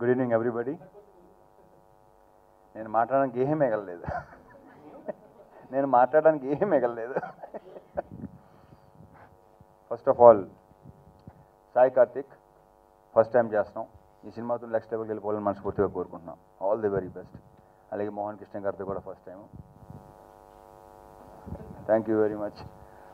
Good evening everybody. నేను మాట్లాడడానికి ఏమీ మిగలలేదు. First of all Sai Karthik first time చేస్తున్నాం. ఈ సినిమాతో నెక్స్ట్ లెవెల్కి వెళ్ళిపోవాలని మనస్ఫూర్తిగా కోరుకుంటున్నాం. All the very best. అలాగే మోహన్ కృష్ణ గారితో కూడా first time. Thank you very much.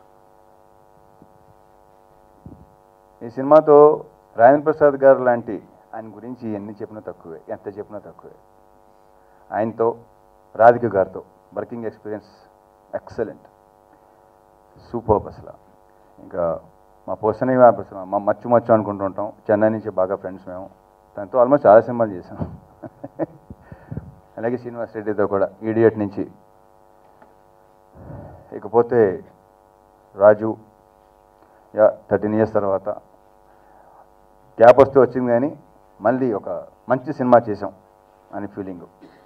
ఈ సినిమాతో రాజేంద్ర ప్రసాద్ గారు లాంటి ఆయన గురించి ఎంత చెప్పినా తక్కువే. ఆయనతో రాధిక గారితో వర్కింగ్ ఎక్స్పీరియన్స్ ఎక్సలెంట్, సూపర్. అసలు ఇంకా మా పర్సన్ మా మచ్చు అనుకుంటుంటాం. చెన్నై నుంచి బాగా ఫ్రెండ్స్ మేము. తనతో ఆల్మోస్ట్ చాలా సినిమాలు చేసాం. అలాగే శ్రీనివాస్ రెడ్డితో కూడా ఈడియట్ నుంచి. ఇకపోతే రాజు 13 years తర్వాత గ్యాప్ వస్తూ వచ్చింది, కానీ మళ్ళీ ఒక మంచి సినిమా చేసాం అని feeling.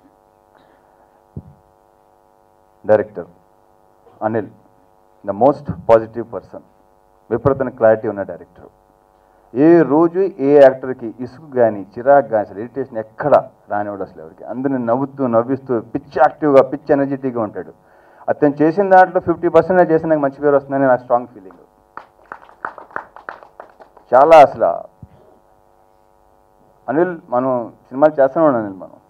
Director Anil, the most positive person, విపరీతమైన క్లారిటీ ఉన్న డైరెక్టర్. ఏ రోజు ఏ యాక్టర్కి ఇసుకు కానీ చిరాకు కానీ అసలు ఇరిటేషన్ ఎక్కడ రానివాడు అసలు ఎవరికి. అందరిని నవ్విస్తూ పిచ్ యాక్టివ్గా పిచ్ ఎనర్జెటిక్గా ఉంటాడు. అతను చేసిన దాంట్లో 50% చేసిన నాకు మంచి పేరు వస్తుందని నాకు స్ట్రాంగ్ ఫీలింగ్. చాలా అసలు అనిల్ మనం సినిమాలు చేస్తూనే ఉన్నాం. అనిల్ మనం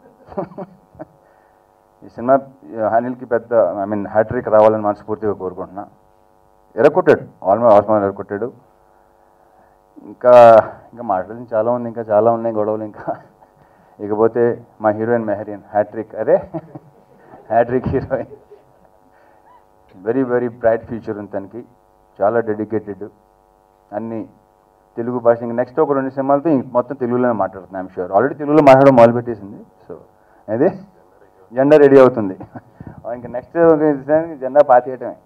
ఈ సినిమా అనిల్కి పెద్ద హ్యాట్రిక్ రావాలని మనస్ఫూర్తిగా కోరుకుంటున్నా. ఎరగొట్టాడు, ఆల్మోస్ట్ ఎరగొట్టాడు. ఇంకా మాట్లాడింది చాలా ఉంది, ఇంకా చాలా ఉన్నాయి గొడవలు. ఇకపోతే మా heroine Mehreen hat trick heroine. Very very bright future ఉంది తనకి. చాలా డెడికేటెడ్. అన్నీ తెలుగు భాష. ఇంకా నెక్స్ట్ ఒక 2 సినిమాలతో మొత్తం తెలుగులోనే మాట్లాడుతున్నాను. ఐఎమ్ షూర్ ఆల్రెడీ తెలుగులో మాట్లాడడం మొదలుపెట్టేసింది. సో అదే జెండా రెడీ అవుతుంది. ఇంకా నెక్స్ట్ జెండా పాతేయటమే.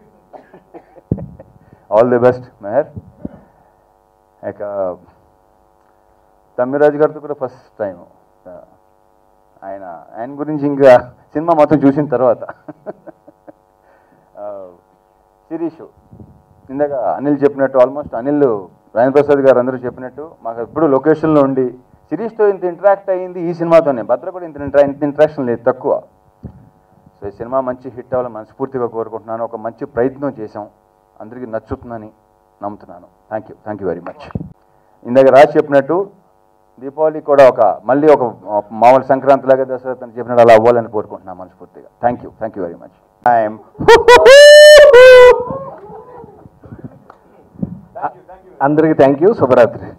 All the best Meher. ఇక తమ్మిరాజు గారితో కూడా ఫస్ట్ టైం. ఆయన గురించి ఇంకా సినిమా మొత్తం చూసిన తర్వాత. శిరీష్ ఇందాక అనిల్ చెప్పినట్టు, ఆల్మోస్ట్ అనిల్ రాజేంద్ర ప్రసాద్ గారు అందరూ చెప్పినట్టు మాకు ఎప్పుడు లొకేషన్లో ఉండి శిరీష్తో ఇంత ఇంటరాక్ట్ అయ్యింది ఈ సినిమాతోనే. భద్ర కూడా ఇంత ఇంటరాక్షన్ లేదు, తక్కువ. సో ఈ సినిమా మంచి హిట్ అవ్వాలని మనస్ఫూర్తిగా కోరుకుంటున్నాను. ఒక మంచి ప్రయత్నం చేసాం, అందరికీ నచ్చుతుందని నమ్ముతున్నాను. Thank you very much. ఇందాక రాజు చెప్పినట్టు దీపావళి కూడా మళ్ళీ ఒక మామూలు సంక్రాంతి లాగా దసరా తను చెప్పినట్టు అలా అవ్వాలని కోరుకుంటున్నాను మనస్ఫూర్తిగా. Thank you very much. అందరికీ థ్యాంక్ యూ. శుభరాత్రి.